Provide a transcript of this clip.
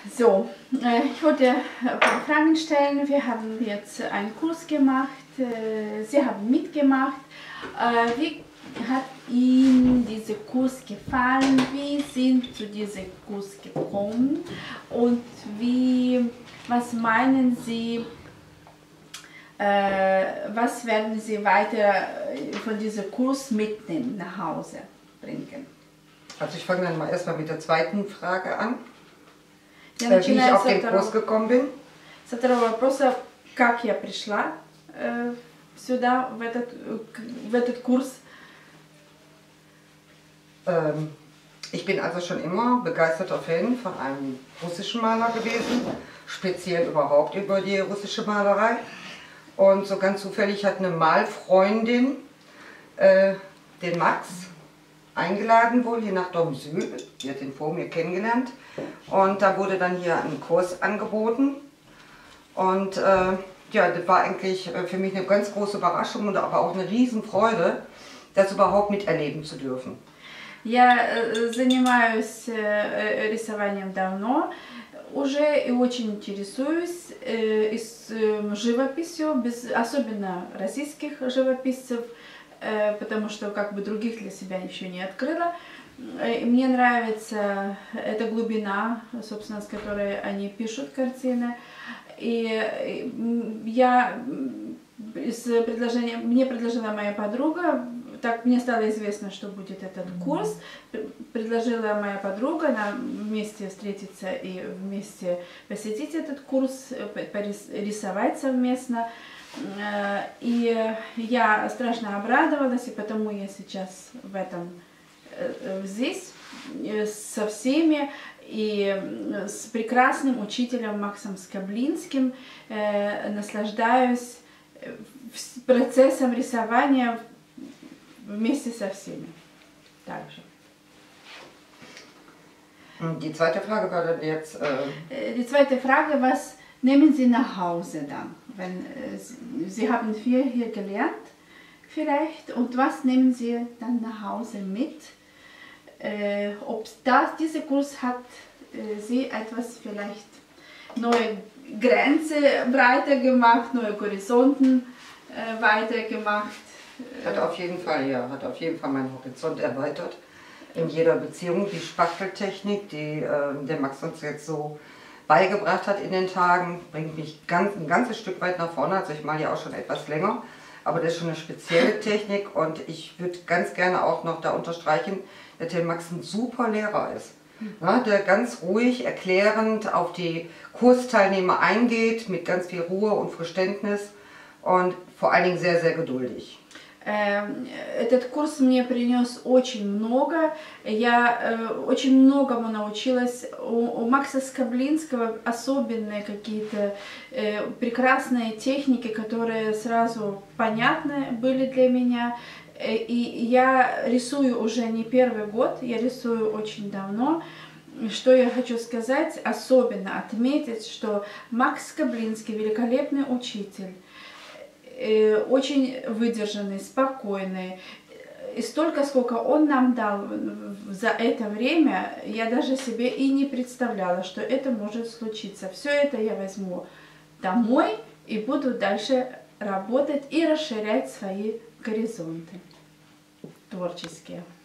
So, ich wollte ein paar Fragen stellen. Wir haben jetzt einen Kurs gemacht. Sie haben mitgemacht. Wie hat Ihnen dieser Kurs gefallen? Wie sind Sie zu diesem Kurs gekommen? Und was meinen Sie, was werden Sie weiter von diesem Kurs mitnehmen, nach Hause bringen? Also ich fange dann mal erstmal mit der zweiten Frage an. Я Wie ich auf den Kurs gekommen bin. Со второго вопроса, как я пришла сюда, в этот курс. Ich bin also schon immer begeisterter Fan von einem russischen Maler gewesen, speziell überhaupt über die russische Malerei. Und so ganz zufällig hat eine Malfreundin den Max eingeladen wohl hier nach Domsül, die hat ihn vor mir kennengelernt, und da wurde dann hier ein Kurs angeboten und ja, das war eigentlich für mich eine ganz große Überraschung und aber auch eine Riesenfreude, das überhaupt miterleben zu dürfen. Я занимаюсь рисованием давно уже и очень интересуюсь живописью, особенно российских живописцев, потому что как бы других для себя еще не открыла. И мне нравится эта глубина, собственно, с которой они пишут картины. И мне предложила моя подруга, так мне стало известно, что будет этот курс, предложила моя подруга нам вместе встретиться и вместе посетить этот курс, рисовать совместно. И я страшно обрадовалась, и потому я сейчас здесь со всеми, и с прекрасным учителем Максом Скоблинским наслаждаюсь процессом рисования вместе со всеми. Также. Die zweite Frage war dann jetzt... Die zweite Frage, was nehmen Sie nach Hause dann? Wenn Sie haben viel hier gelernt vielleicht, und was nehmen Sie dann nach Hause mit? Ob dieser Kurs hat Sie etwas vielleicht neue Grenzen breiter gemacht, neue Horizonten weiter gemacht? Hat auf jeden Fall, ja, hat auf jeden Fall meinen Horizont erweitert. In jeder Beziehung, die Spachteltechnik, die der Max uns jetzt so beigebracht hat in den Tagen, bringt mich ein ganzes Stück weit nach vorne. Also ich male ja auch schon etwas länger, aber das ist schon eine spezielle Technik und ich würde ganz gerne auch noch da unterstreichen, dass der Max ein super Lehrer ist. Ja, der ganz ruhig, erklärend auf die Kursteilnehmer eingeht, mit ganz viel Ruhe und Verständnis und vor allen Dingen sehr, sehr geduldig. Этот курс мне принес очень много, я очень многому научилась. У Макса Скоблинского особенные какие-то прекрасные техники, которые сразу понятны были для меня. И я рисую уже не первый год, я рисую очень давно. Что я хочу сказать, особенно отметить, что Макс Скоблинский великолепный учитель. Очень выдержанный, спокойный. И столько, сколько он нам дал за это время, я даже себе и не представляла, что это может случиться. Все это я возьму домой и буду дальше работать и расширять свои горизонты творческие.